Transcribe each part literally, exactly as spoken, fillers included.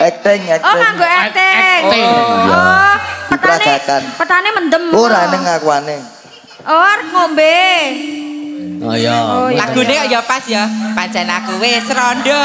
Acting, acting. Oh, nganggo acting. Oh, petane. Petane mendem. Ora ning ngakuane. Oh, arep ngombe. Oh iya. Lagune kok ya pas ya. Pancen aku wis rondo.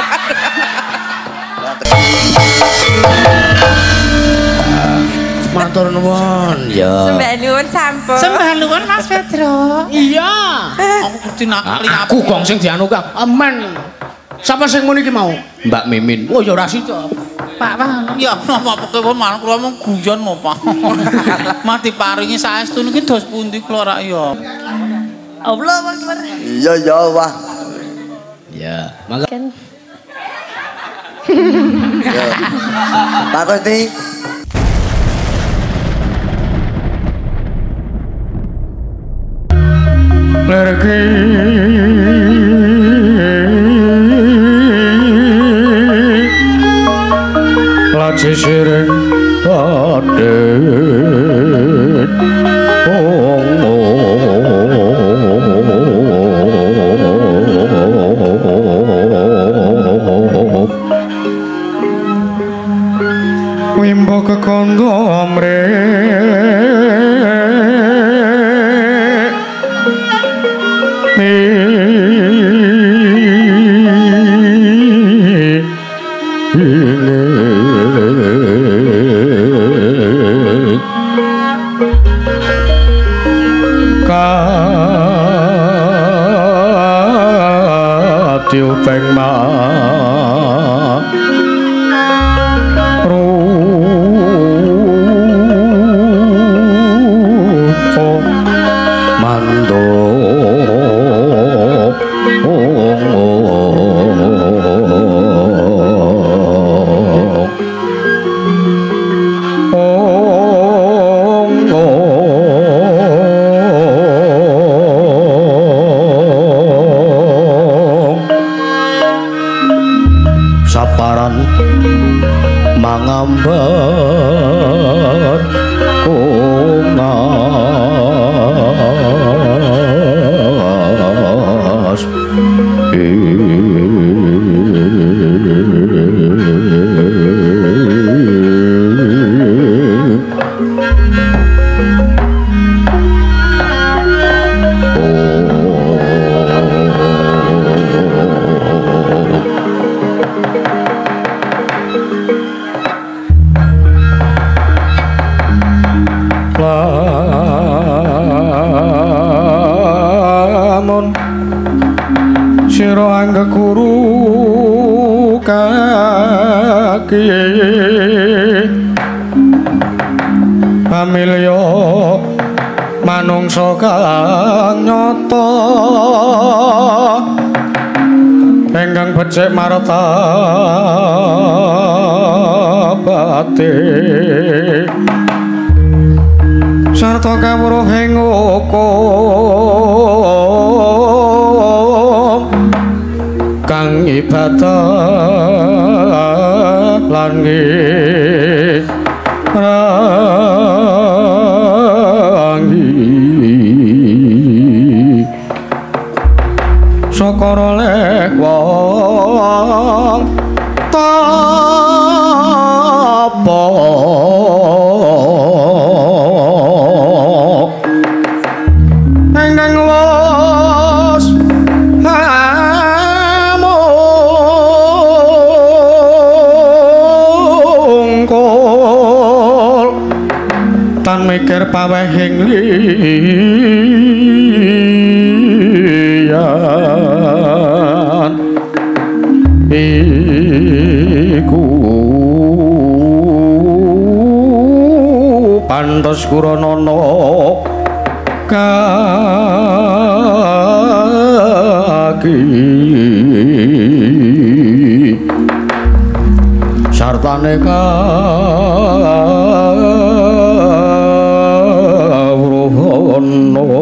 Matur nuwun ya. Sembah nuwun sampun. Sembah nuwun Mas Pedro. Iya. Aku kudu nakli apa. Aku gong sing dianu Kang. Amen. Sapa sing muni iki mau? Mbak Mimin. Oh ya ora sida. Pak Pak. Ya napa pokoke malah kula mung guyon lho Pak. Mati paringi saestu niki dos pundi kula rak ya. Allah Akbar. Iya ya wah. Ya, mangga. Ya. Pak Kosti. Lerki laci sireng padet oh, wimbo kekondo amre tiêu phanh mà ru phô mando mangambat kungas sira angga kuru kaki pamilya manungsa kang nyata ingkang becik martabate sarta kawruhing hukum kang ibadah lan ngrangi saka roleh wong tapa engkang los tan mikir pawehing liyan iku pantes kuranana kaki sartane kawruhana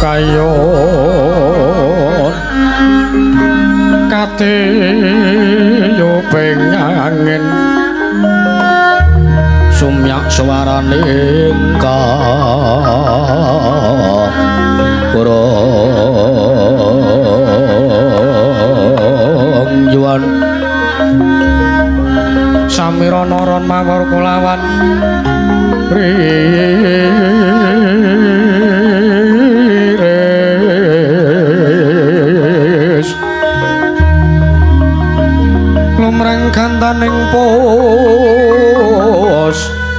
kayon kate yo pengangin sumyak suarane ka kurang yuan samirana ron mawar kulawan riris lumreng gantaning pos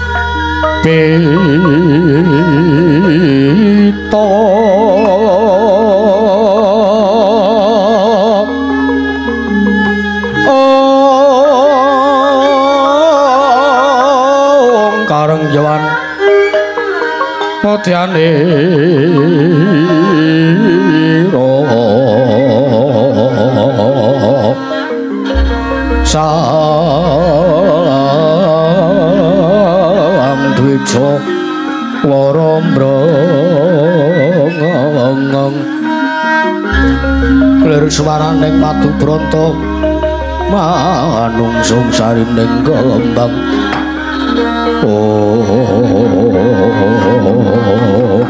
pito ong kareng jawan motyane ro sang dwija warombrong lir swaraning madu branta manungsung sarining kembang oh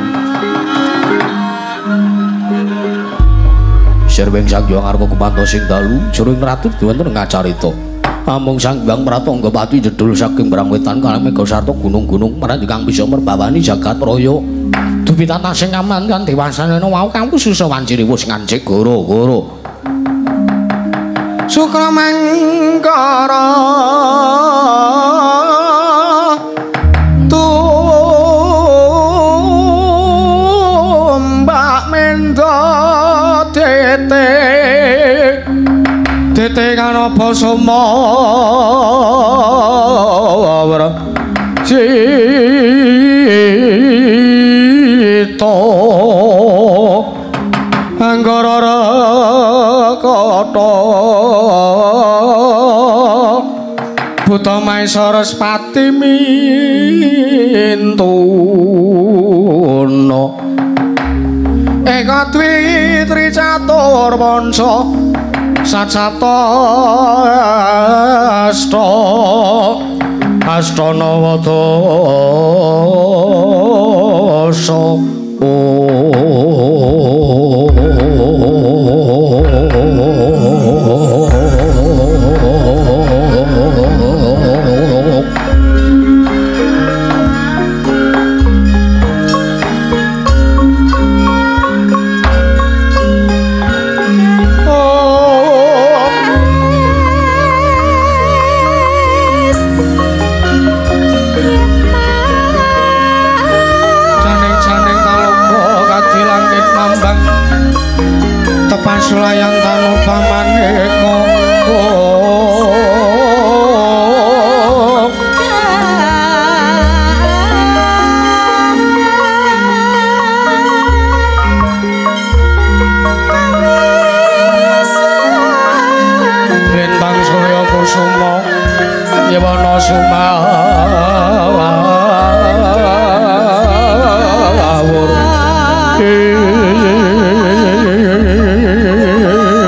Sirwing Sang Hyang Arka Kumanta sing dalu juring ratu wonten ngacarita amung Sang Hyang Pratangga Pati jedul saking Brangwetan kalih mega sarta gunung-gunung marang kang bisa merbawani jagat raya dupitan sing aman kan dewasanena wau kang susah wanciri wis ngancik goro-goro Sukramangkara tumbak menda tete tete kanapa sumawra cita anggara kata buta Maesarespati mintuna eka dwi tricatur wansa sacata asta astana wadasa Sulayan tanu pamaneka Lintang Surya Kusuma Yewana Sumawur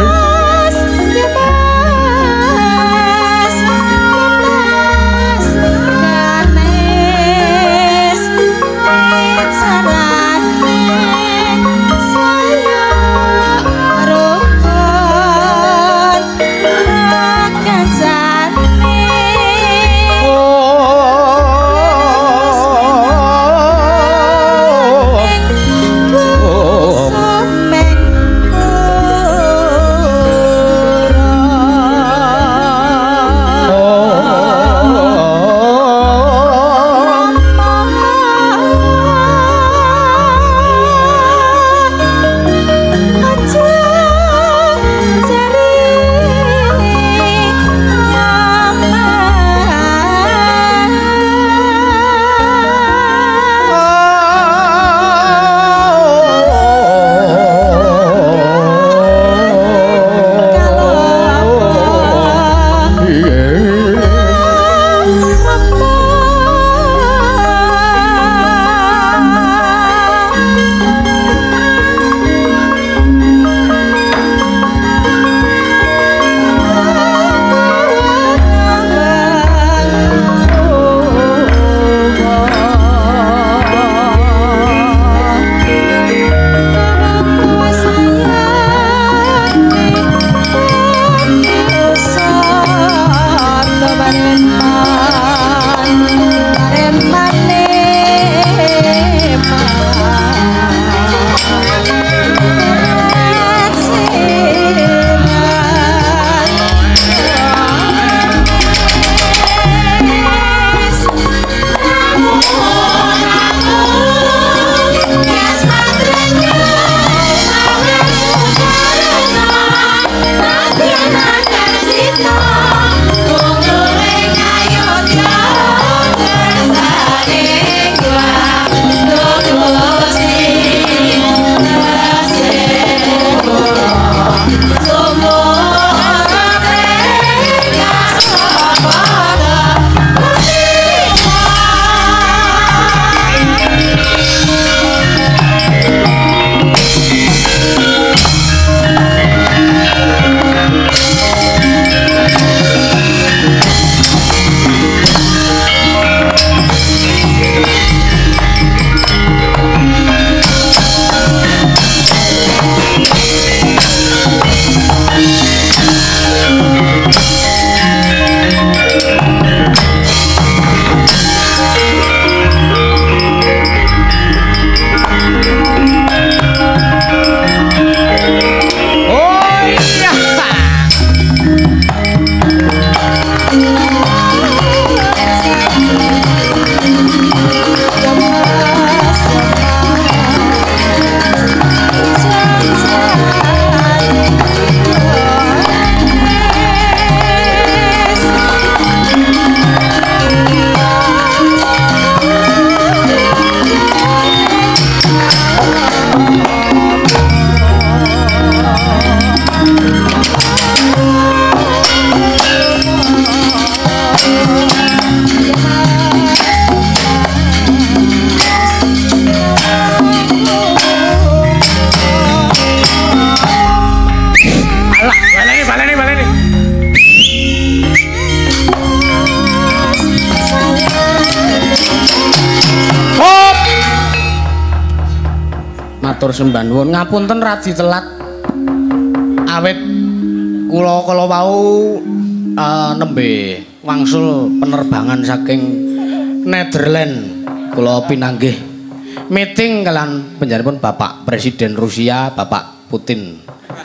matur sembah nuwun. Ngapunten radi telat. Awit kula kala wau uh, nembe wangsul penerbangan saking Netherlands. Kula pinanggih meeting kalian panjenenganipun Bapak Presiden Rusia, Bapak Putin.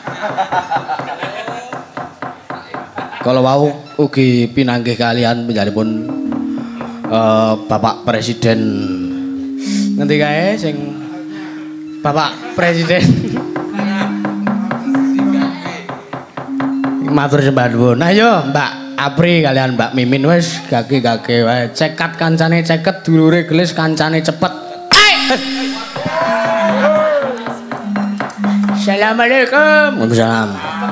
Kala wau ugi pinanggih kalian panjenenganipun uh, Bapak Presiden ngendi kae sing Bapak Presiden matur sembah nuwun. Ayo Mbak Apri kalian Mbak Mimin wis gage-gage wae. Cekat kancane ceket, dulure gelis kancane cepet. Assalamualaikum. Waalaikumsalam.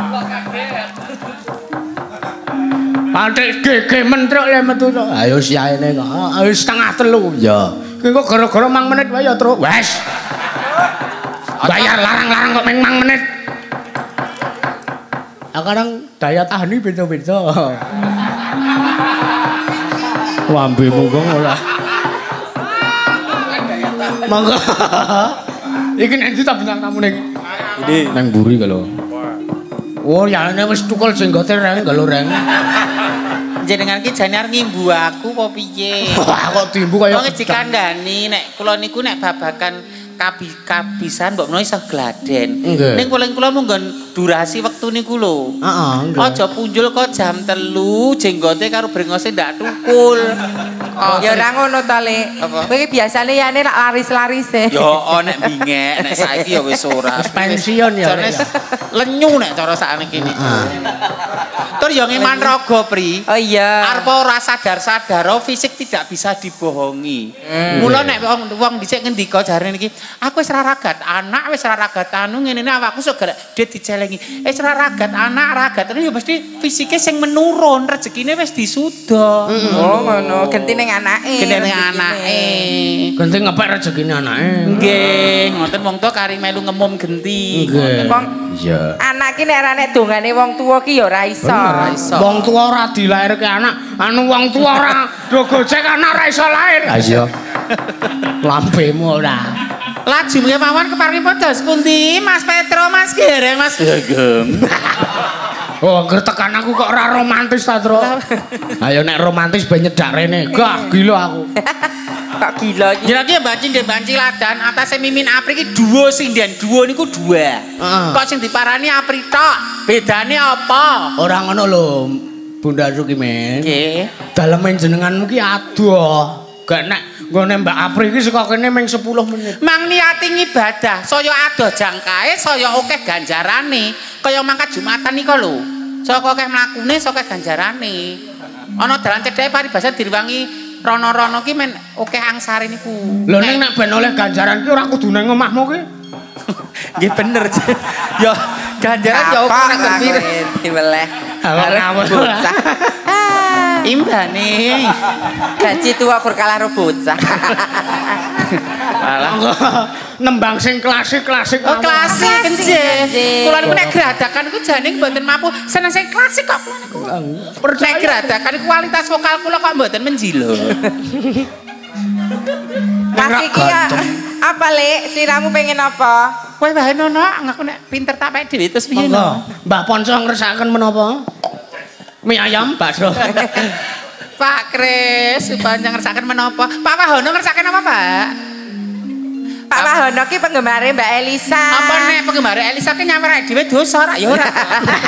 Pantek gege mentruk le metu to. Ayo siaene kok. Ayo setengah telu. Ya. Ki kok gara-gara mang menit wae ya, Truk. Wes. Bayar larang-larang kok meng mang menit. Kadang daya tahani beda-beda. Wambemu kok ora. Monggo. Iki nek tak bintang tamu ning. Ini nang mburi kalau. Oh, yane wis tukul jenggote reng kalau reng. Jenengan ki jane arep ngimbu aku apa piye? Wah, kok timbu kaya. Wong dikandani nek kula niku nek babakan kabi kabisan mbok menawa iso gladen. Ning paling kula munggon durasi wektu niku lho. Heeh, nggih. Aja punjul kok jam telu jenggote karo brengose ndak tukul. Oh, ya ora ngono to, Lek. Kowe iki biasane yane laris-laris e. Ya oh nek bingek, nek saiki ya wis ora. Wis pensiun ya. Jane lenyu nek cara sakniki iki. Tur ya ngeman raga, Pri. Oh iya. Arep ora sadar-sadar fisik tidak bisa dibohongi. Mula nek wong wong dhisik ngendika jarene iki, aku wis ora ragat anak, wis ora ragat anu ngene-ngene awakku sok gara dit dicelengi. Wis ora ragat anak, ragat anu ya mesti fisike sing menurun, rezekine wis disuda. Oh ngono, genti ning anake. Genti ning anake. Genti ngepek rezekine anake. Nggih, ngoten wong tuwa kari melu ngemum genti. Wong iya. anak ki nek ora nek dongane wong tuwa ki ya ora iso. Ora iso. Wong tuwa ora dilairke anak, anu wong tuwa ora do gojek anak ora iso lair. Ha iya. Lampemu ora. Laju mawon keparengipun dos pundi Mas Petro, Mas Gereng, Mas Gagem. Oh, gertekan aku kok ora romantis ta, Tru? Ayo nek romantis ben nyedak rene. Gah, gila aku. Kok gila iki. Jenenge ya Mbak Cinden Mbak Ciladan, atase Mimin Apri iki duo sinden, duo niku dua. Kok sing diparani Apri tok? Bedane apa? Ora ngono lho, Bunda Suki men. Nggih. Daleme jenenganmu ki adoh. Gak nek nggone Mbak Apri iki saka kene ming sepuluh menit. Mang niati ibadah, saya adoh jangkae, saya akeh ganjarane. Kaya mangkat Jumatan nika lho. Saka akeh mlakune, saka ganjarane. Ana dalan cedhake paribasa direwangi rono-rono ki men akeh angsare niku. Lho ning nek ben oleh ganjaran ki ora kudu nang omahmu ki. Nggih bener. Ya ganjaran ya kok nek berpikir dibeleh. Awak-awak. Imbane. Gaji tua berkalah bocah. Alah. Nembang sing klasik-klasik. Oh klasik nggih. Kula niku nek geradakan niku jane mboten mampu seneng sing klasik kok kula niku. Nek geradakan kualitas vokal kula kok mboten menjilo. Kasih ki apa Lek? Sliramu pengen apa? Kowe wae nono aku nek pinter tak pek dhewe terus piye no. Mbah Ponco ngersakaken menapa? Mie ayam bakso. Pak Kris, panjang ngersakaken menapa? Pak Wahono ngersakaken apa, Pak? Pak Wahono ki penggembare Mbak Elisa. Apa nek penggembare Elisa ki nyamar dhewe dosa ora ya ora.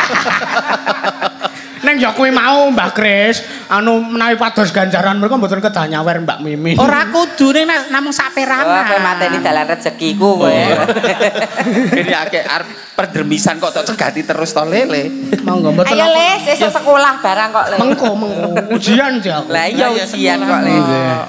Neng ya kuwi mau Mbah Kris, anu menawi pados ganjaran mereka mboten kedah nyawer Mbak Mimin. Ora kudu ning namung saperanan. Oh, kowe mateni dalan rezekiku kowe. Ini akeh arep perdremisan kok tok cegati terus to Lele. Monggo mboten. Ayo Les, esuk sekolah barang kok Le. Mengko mengko ujian ja. Lah iya ujian kok Le.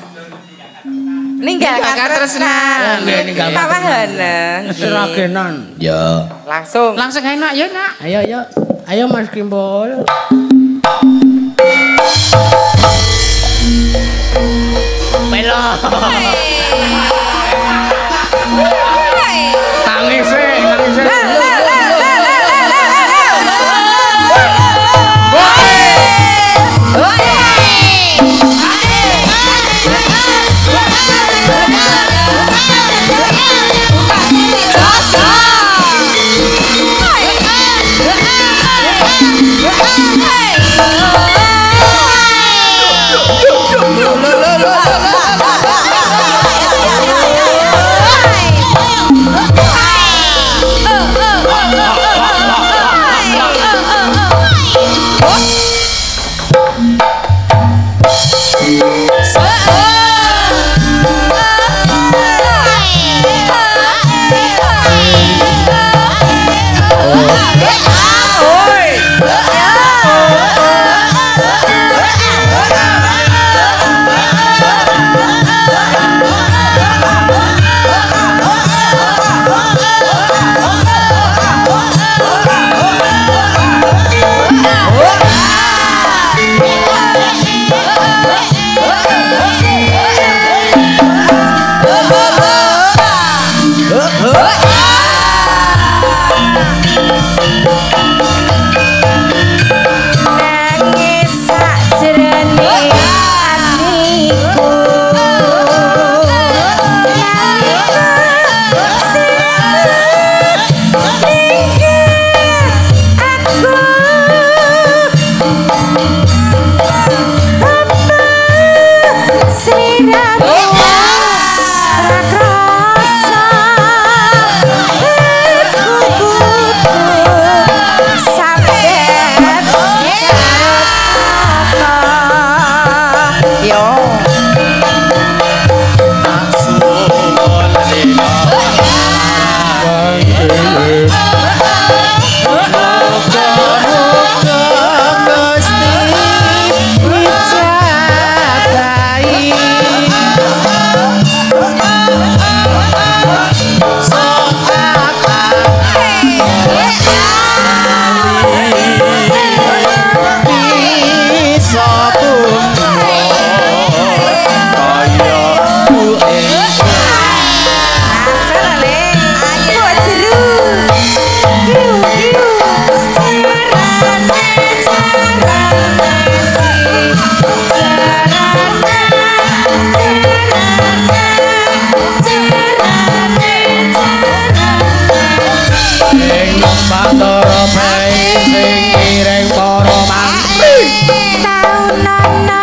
Ninggalkan tresnan. Nggih ninggalkan. Pak Wahono. Seragenan. Ya. Langsung. Langsung enak ya, Nak. Ayo ayo. Ayo Mas Kimbol. Melo. Tangis e, tangis e. Just Bandara bae sing kireng para mantri taunana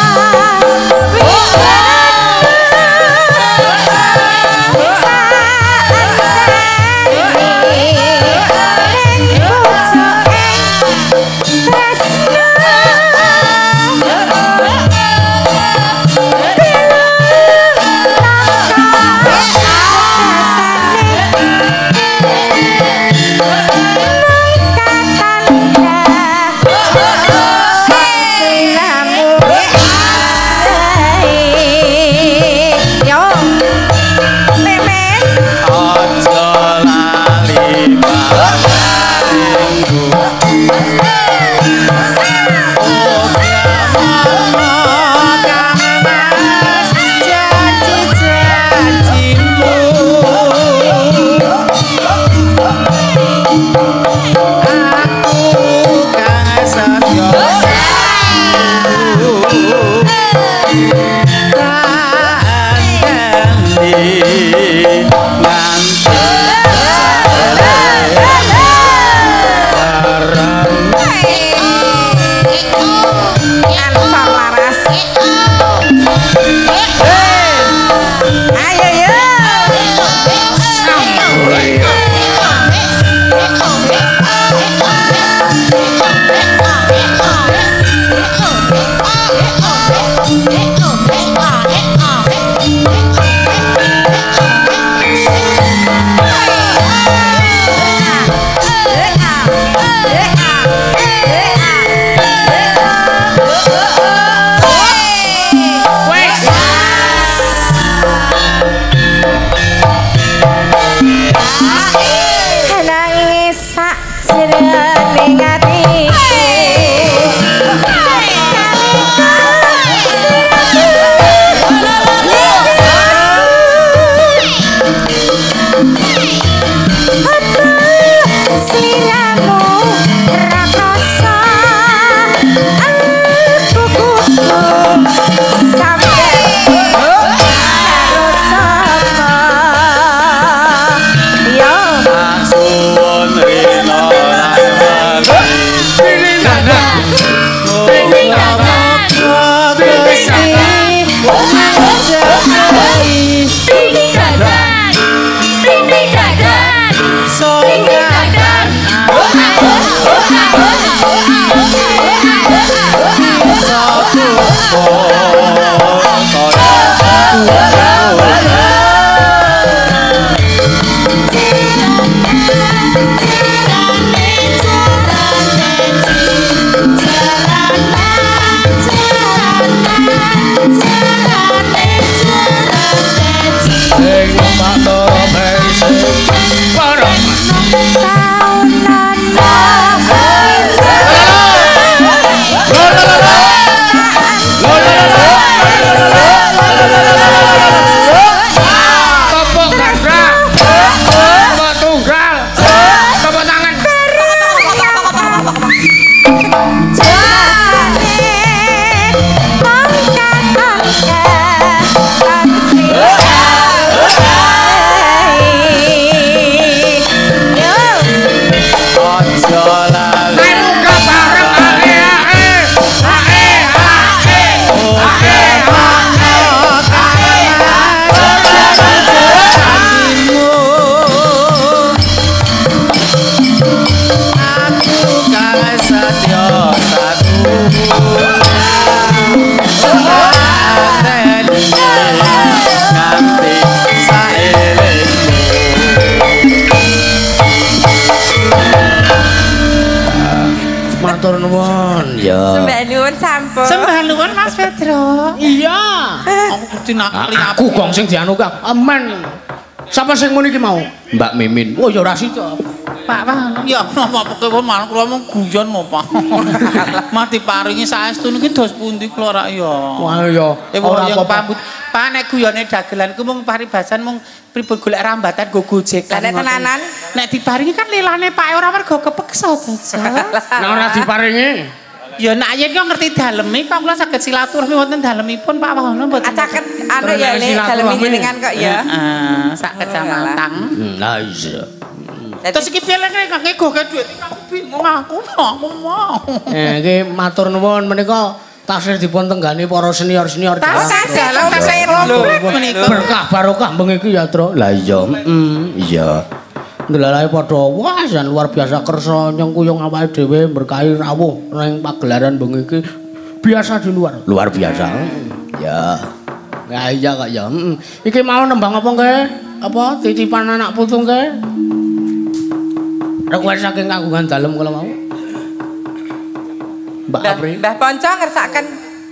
matur nuwun ya. Sembah nuwun sampun. Sembah nuwun Mas Pedro. Iya. Aku kudu nakali Aku gong sing dianu Kang. Amen. Sapa sing ngono iki mau? Mbak Mimin. Oh ya ora sida. Pak Pak, ya apa pokoke malah kula mung guyon mo Pak. Mati paringi saestu niki dos pundi kula rak ya. Wah ya. Eh Ora yang apa-apa. pambut Pak nek guyone dagelan ku mung paribasan mung pripun golek rambatan go gojekan. Lah nek tenanan nek diparingi kan lelane Pak ora mergo kepeksa to. Nek ora diparingi ya nak yen kok ngerti daleme kok kula saged silaturahmi wonten dalemipun Pak Wahono mboten. acaket anu ya le dalem jenengan kok ya. Heeh, sak kecamatan. nah iya Terus iki piye lek ngegoke dhuwit aku bingung aku aku mau. eh iki matur nuwun menika tasih dipun tenggani para senior-senior Tas dalam tas air menika. berkah barokah bengi iki ya, Tru. Lah iya, heeh, iya. Ndelalahe padha wah jan luar biasa kersa nyengkuyung awake dhewe berkahi rawuh ning pagelaran bengi iki biasa di luar. Luar biasa. Ya. Nah iya kok ya. Heeh. Iki mau nembang apa nggih? Apa titipan anak putu nggih? Request saking kagungan dalem kula mau. Mbak Apri. Mbah Ponco ngersaken.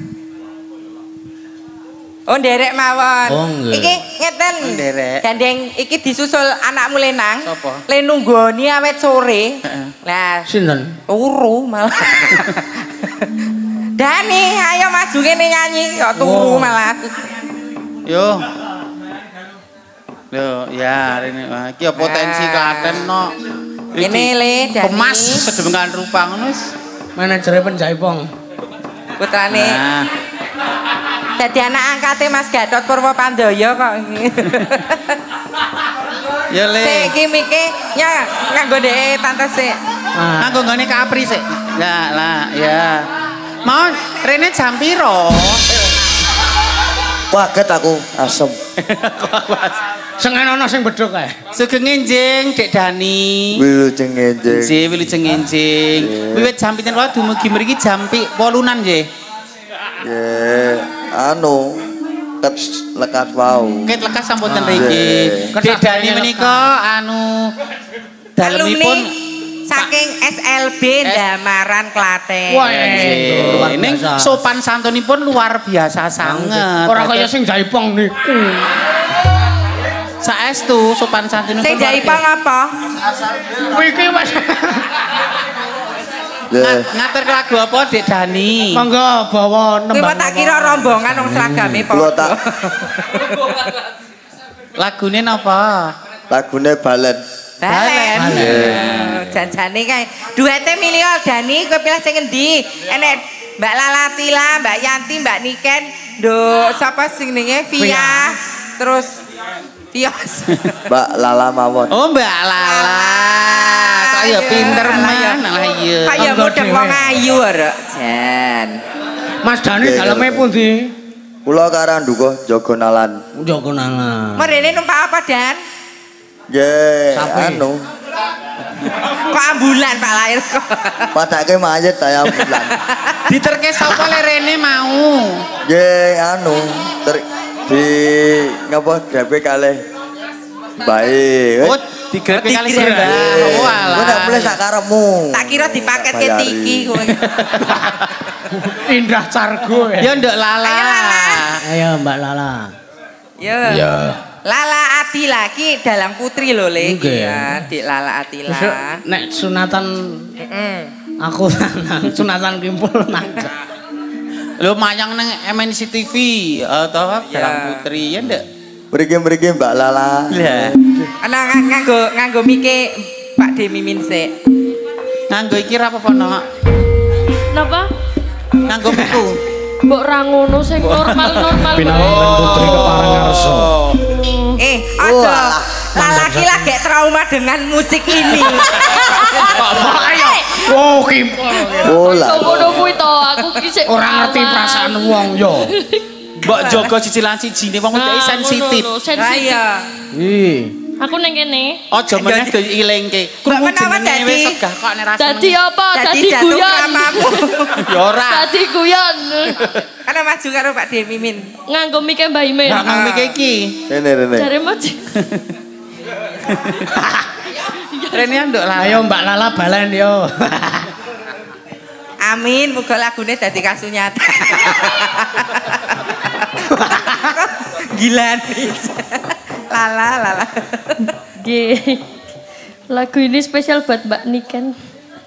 Oh nderek mawon. Oh, nggih. Iki ngeten. Oh, nderek. Gandeng iki disusul anakmu Lenang. Sapa? Le nunggoni awet sore. Lah, Sinten? turu malah. Dani, ayo maju kene nyanyi kok turu malah. Yo. Yo, ya rene iki ya potensi Klaten no. Kene le Dani. Kemas sedemikian rupa ngono wis. Manajere Penjaipong. Putrane. Nah, Dadi anak angkate Mas Gatot Purwopandoyo kok. ya le. Sik iki mike ya nganggo dhek tante sik. Ah. Nganggo nggone Kapri sik. Lah, lah, ya. Mau rene jam piro? Waget aku asem. Sing ana sing bedhok kae. Sugeng enjing Dek Dani. Wilujeng enjing. Si wilujeng enjing. Wiwit jam pinten wae dumugi mriki jam wolunan nggih. Nggih, anu ket lekat wau. Ket lekas sampun ten Ah, mriki. nggih. Dek Dani menika anu dalemipun saking S L B Damaran Klaten. Wah, luar ning biasa. sopan santunipun luar biasa sanget. Ora kaya sing Jaipong niku. Saestu sopan santunipun. Sing Jaipong apa? Iki wis. Nggih. Ngatur lagu apa Dek Dani? Monggo bawa Kuwi nembang. tak kira rombongan wong seragame Kula tak Lagune napa? lagune balen. Balen. Balen. Janjane kae duete milih Dani kowe pilih sing endi? Enek Mbak Lalatila, Mbak Yanti, Mbak Niken, nduk sapa sing jenenge Via. Terus Tios. Mbak Lala mawon. Oh Mbak Lala. Kok ya pinter men lah iya. Kaya Monggo model dhewe. wong ayu ora. Jan. Mas Dani Nggih, daleme nggih. pundi? Kula karo nduga jaga nalan. Joko nangan. Merene numpak apa Dan? Nggih, Sapi. anu Kok ambulan Pak lahir kok. padake mayit daya bulan. Diterke sapa le rene mau? Nggih, anu ter di ngapa grepe kalih bae. Oh, digrepe kali sembah. Oh Kowe nek boleh alah. sak karepmu. Tak kira dipaket ke Bayari. tiki kowe. Indah Cargo ya. Ya nduk Lala. Ayo, Lala. Ayo Mbak Lala. Yo. Iya. Lala Atila ki dalang putri lho Le. Nggih. Iya, Dik Lala Atila. Besok nek sunatan Heeh. aku nang sunatan kimpul nang. Lho mayang nang M N C T V atau apa Ya. Dalang Putri ya ndak? Mriki-mriki Mbak Lala. Lah, Ana ng- nganggo nganggo mike Pak De Mimin sik. nganggo iki ra apa-apa nok. Napa? Nganggo miku. Mbok ra ngono sing normal-normal Pinaringan putri keparangarsa. Eh, Oh, aja. alah. Lala ki lagi trauma dengan musik ini. Ayo. Oh kimpul. Oh lah. ngono kuwi to, aku ki sik Ora ngerti perawan. perasaan wong yo. Mbok jaga cicilan sijine wong Nah, iki sensitif. ngono lho, Lah sensitif. iya. Ih. Aku ning kene. Aja meneh diilingke. Krungu Menawa jenenge dadi- wis segah kok nek rasa. Dadi apa? Dadi Dadi jatuh guyon. kramamu. Ya ora. Dadi guyon. Karena maju karo Pak De Mimin. Nganggo mike Mbah Imin. Gak nganggo mike iki. Rene rene. Jare maju. Rene nduk Lala. Ayo Mbak Lala balen yo. Amin, muga lagune dadi kasunyata. Gila nih. Lala, lala. Nggih. Lagu ini spesial buat Mbak Niken.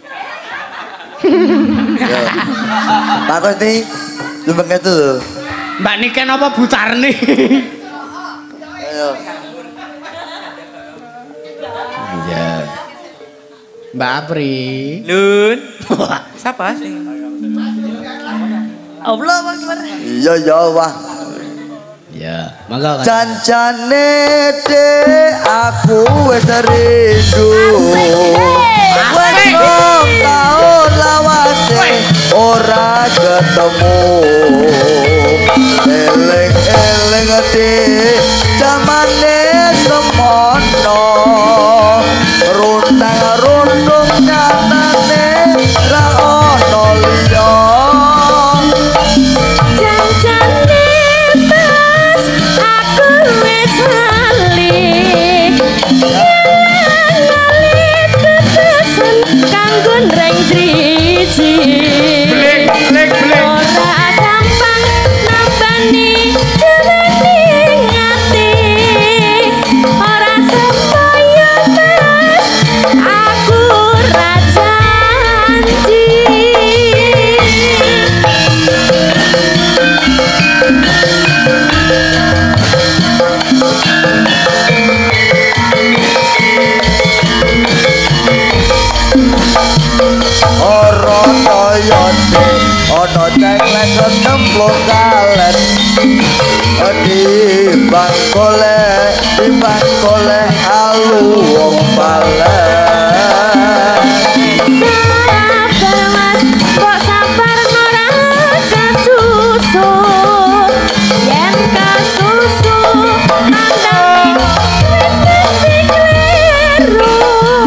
Yo. Pak Kosti, lumpeng itu lho. Mbak Niken apa Butarni? Ayo. Iya. Mbak Apri. Lun. Siapa sih? Allah Akbar. Iya ya wah. Ya, mangga kan. Cancane de aku wis rindu. Wis rong taun lawase ora ketemu. Eling-eling de jamane semono. Runtang-runtung nyatane ra ono liya. Jancane pas aku wis lali. Lali tetesan kanggo nreng driji. Blik, blik, blik. Ora gampang nambani jeneng ati. Ora supaya pas aku ra janji. Ora toyote ana ceklek ketemplung kalet timbang golek timbang golek alu wong balen Sabar mas, kok sabar ora kasusu. Yen kasusu andane wis mesti kleru.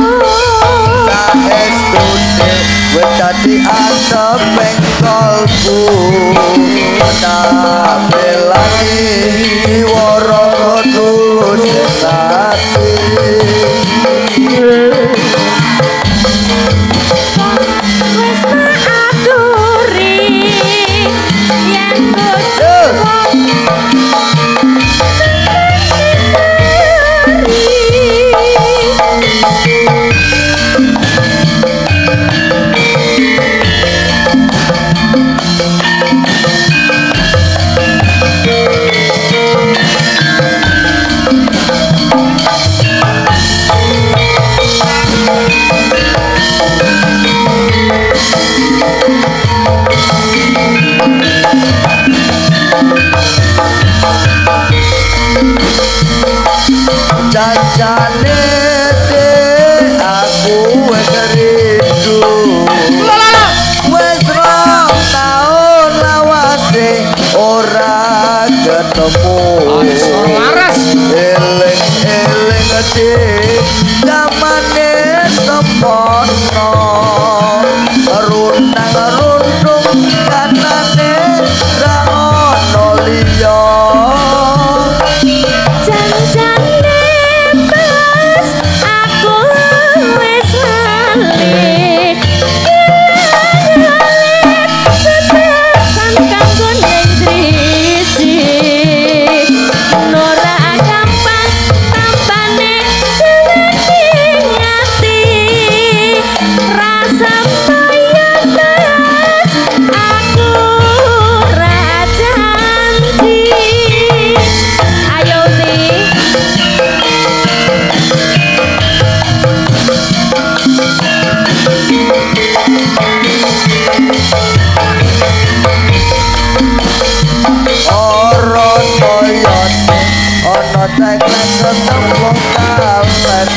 saestune wis dadi antep ing kolbu tapi lagi woro tulus sati Wis tak aturi yen bojo Jancane de aku wis rindu wis rong taun lawase ora ketemu Laras. eling-eling de zamane semono runtang-runtung kanane ra ono liya Jancane pas aku wis lali. Lali tetesan kanggo neng driji. Ora gampang tampane jeneng ati. Rasa paya pas aku ra janji. Ayo Ti. ora toyote ana ceklek ketemplung kalet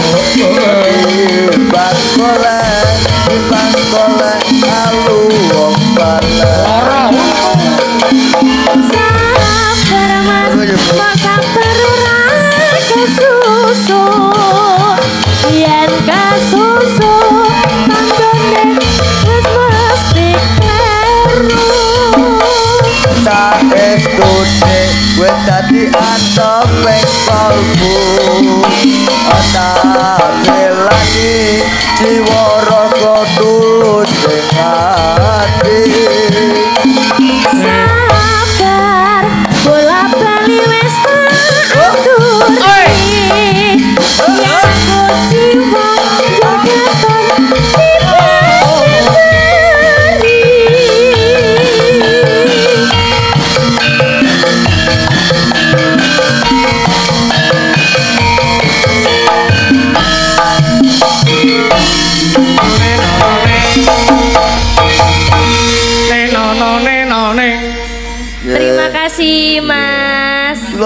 timbang golek timbang golek alu wong balen Sabar mas, kok sabar ora kasusu. Yen kasusu tanggane wis mesti kleru. saestune wis dadi antep ing kalbu ana belani jiwa raga tulus ing ati Sabar, bola bali wis tak aturi. Yen jiwa jogetan diberi.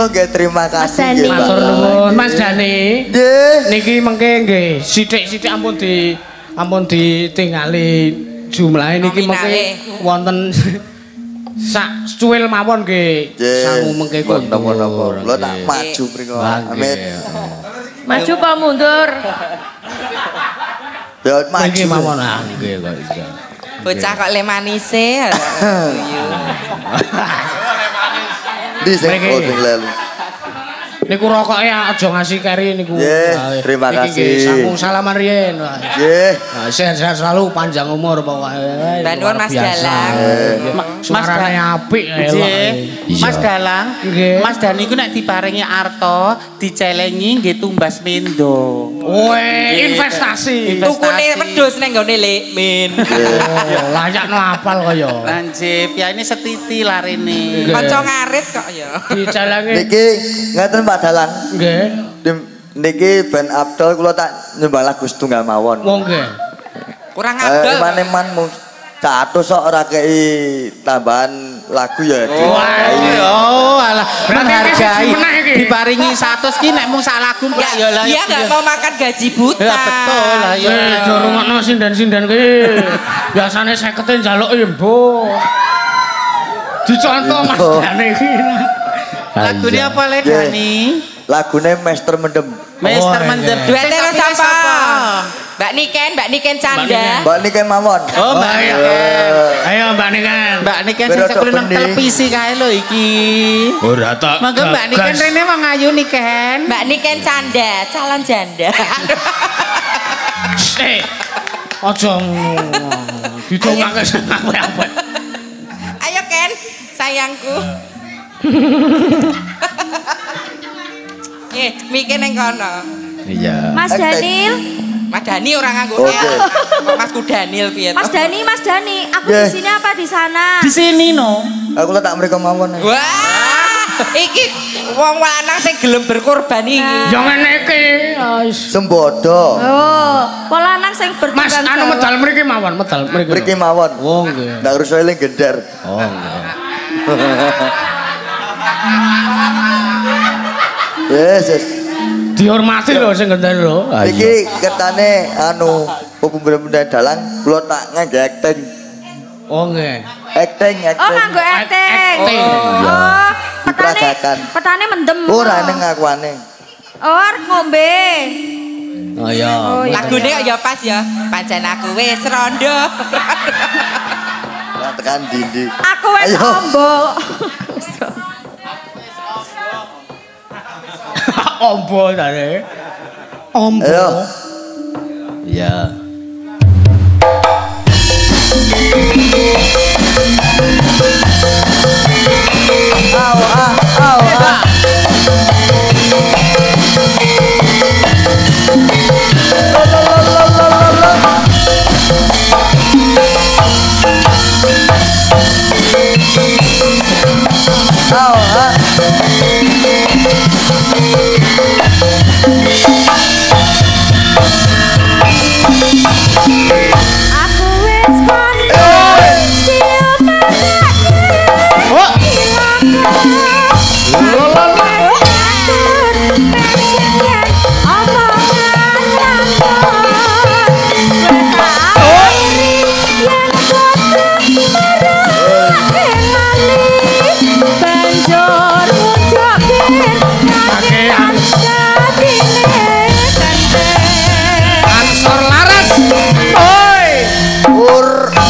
kula nggih terima kasih nggih Pak. Matur nuwun Mas Dani. Nggih. Niki mengke nggih sithik-sithik ampun di ampun ditingali jumlahe niki mengke wonten sak cuwil mawon nggih. Sangu mengke kok napa-napa. Kula tak maju mriku. Amin. Maju kok mundur. Ya maju. Niki mawon ah nggih kok iso. Bocah kok le manise. Di sing sing lelu. Niku rokoke aja ngasih keri niku. Nggih, terima kasih. Sambung salaman riyen. Nggih. Nah, sehat-sehat selalu panjang umur pokoke. Mbak Nuwun Mas Dalang. Suarane apik Nggih. Mas Dalang, Mas Dani ku nek diparingi arta, dicelengi nggih tumbas mendo. Weh, investasi. Tukune wedhus ning nggone Lek Min. Layak no apal kaya. Lanjip, ya ini setiti larene. Kanca ngarit kok ya. Dicelengi. Niki ngaten Pak Dalang. Nggih. Niki Ben Abdul kula tak nyembah lagu setunggal mawon. Wong nggih. Kurang abdul. Eh, maneman catus sok ora kei tambahan lagu ya. Oh, alah menghargai. Diparingi seratus ki nek mung sak lagu plek ya lah. Dia enggak mau makan gaji buta. Ya betul lah ya. Eh, do rungokno sinden-sinden ki. Biasane seket njaluk ya, Mbok. Dicontoh Mas Dani iki. Lagune apa Le Dani? Lagune Master Mendem. Master Mendem. Duete karo sapa? Mbak Niken, Mbak Niken Canda. Mbak Niken mawon. Oh, Mbak Niken. Ayo Mbak Niken. Mbak Niken sing sekolah nang televisi kae lho iki. Ora tak. Mangga Mbak Niken rene wong ayu Niken. Mbak Niken Canda, calon janda. Eh. Aja ditongake apa-apa. Ayo Ken, sayangku. Eh, mikir neng kono. Iya. Mas Daniel. Mas Dani orang nganggo Oke. Kok Masku Daniel piye? Mas Dani, Mas Dani, aku Yeah. di sini apa di sana? Di sini no. Aku tak mriko mawon. Wah, iki wong lanang sing gelem berkorban iki. Ya ngene iki. Wis. Sembodo. Oh, pola lanang sing bertanggung Mas anu jawab. medal mriki mawon, medal mriki. Mriki mawon. Oh nggih. Ndak urus eling gendar. Oh nggih. Yes, yes. Dihormati lho sing gendel lho. Iki ketane anu pembunda dalang kula tak ngangge acting. Oh nggih. Acting, Oh, acting. nganggo acting. Acting. Oh, petane Diperagakan. petane mendem. Ora ning ngakuane. Oh, arep ngombe. Oh iya. Oh, iya. Lagune kok ya pas ya. Pancen aku wis rondo. Lah tekan dindi. Aku wis Ayo. ombo. Ombo tadi. Ombo. Ayo. Iya. Au ah, au ah. Au ah. Aku wis kondo. Cium Ansor laras. Oi. Ur.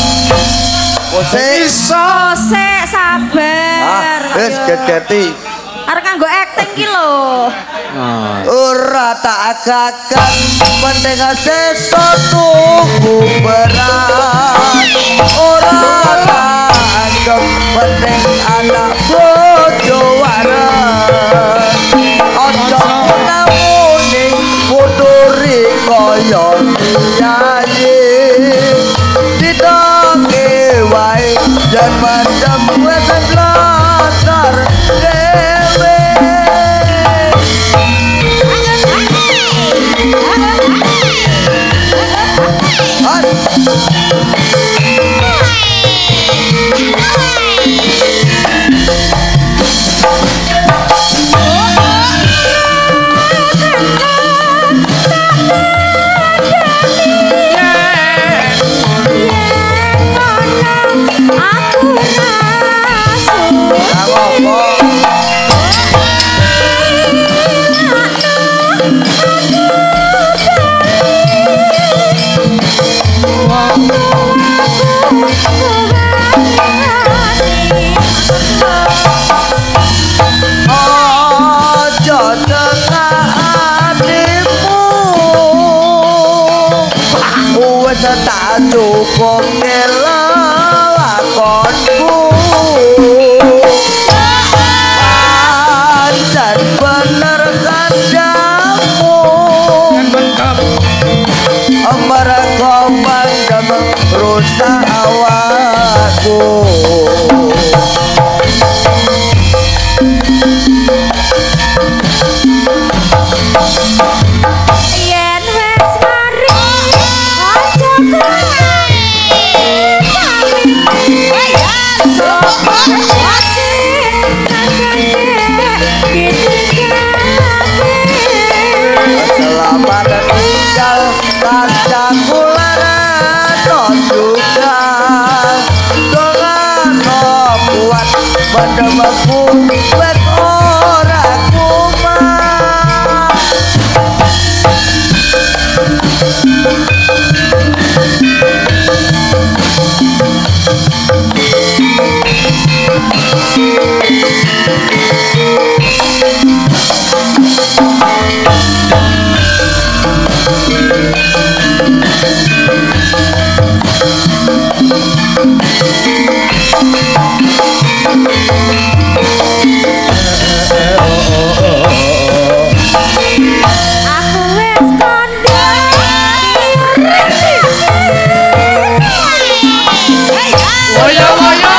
Ose. Oh, sik sabar. Ah, wis gegeti. Arek nganggo acting ki lho. Ora tak agakan penting sesa tuku berat. Ora tak anggap penting anak bojo waras. Ojo namune puturi kaya kiai. Ditoke wae jan mandem wis blasar dewe. dukung lelakonku pancen bener kandamu mereka mendem rusak awakku yen wis mari aja selamat tinggal kancaku laran juga dengan kuat mendemaku wet ora kumat aku wis kandha Woyo woyo.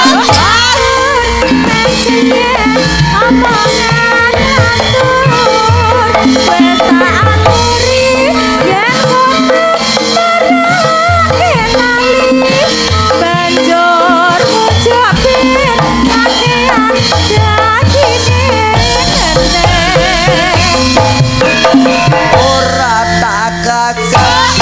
ora tak gagah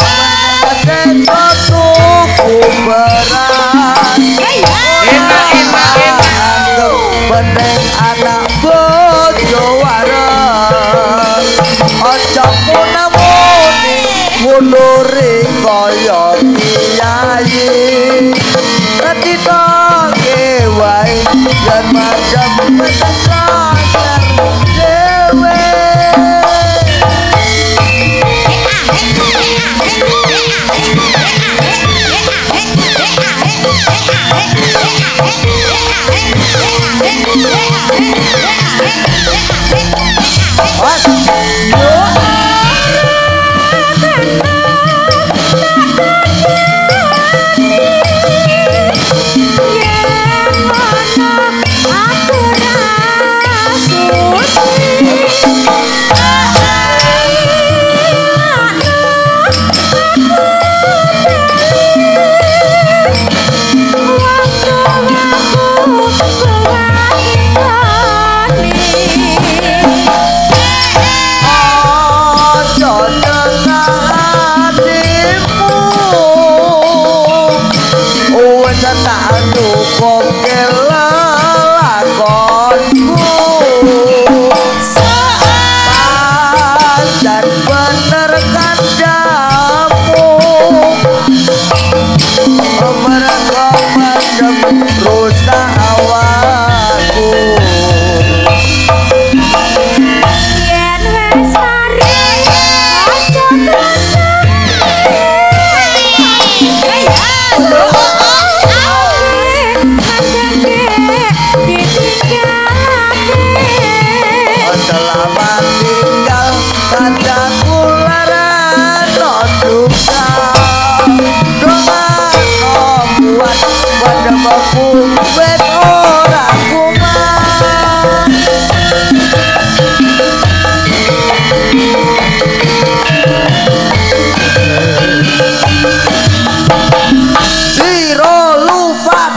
menekotku berat Enak enak enak. bening anak bojo wareng aja munamuni munuri kaya kiai retito wae yen macam menekar dewe rusak awakku yen wis mari aja selamat tinggal kancaku laran juga dengan buat wadamaku wet ora kumat Siro lupat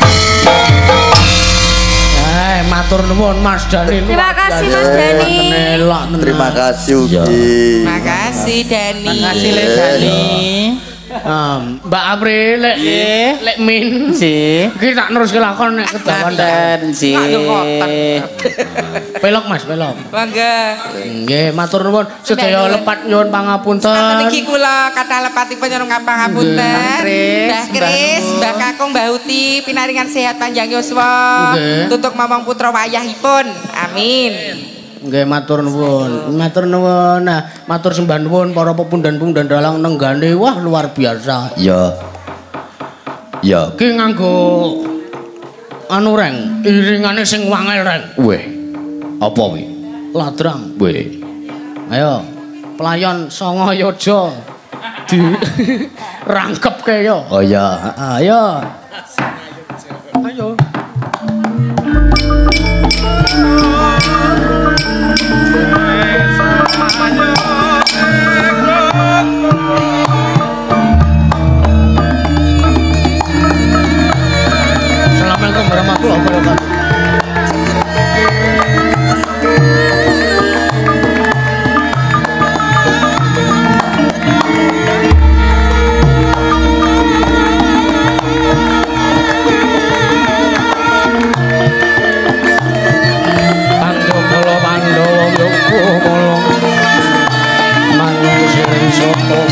Eh, matur nuwun Mas Dani. Terima kasih Mas Dani. terima kasih Ugi Makasih Dani. Makasih Le Dani. Um, Mbak April lek Nggih. lek min Nggih. iki tak neruske lakon nek kedawan Manten sih. pelok Mas pelok. Bangga. Nggih matur nuwun sedaya lepat nyuwun pangapunten. Saten iki kula kathah lepatipun nyuwun pangapunten. Kris, Mbah Kris, Mbah Mbah Kakung, Mbah Uti pinaringan sehat panjang yuswa. Nggih. Tutuk momong putra wayahipun. Amin. Nggih matur nuwun. Matur nuwun. Nah, matur sembah nuwun para pepundan-pepundan dalang nenggane wah luar biasa. ya Ya, ki nganggo anu reng, iringane sing wangel reng. Weh. Apa kuwi? Ladrang. Weh. Ayo, pelayan Sangayada di rangkepke ya. Oh iya, ayo. Ayo. Assalamualaikum warahmatullahi wabarakatuh. Soto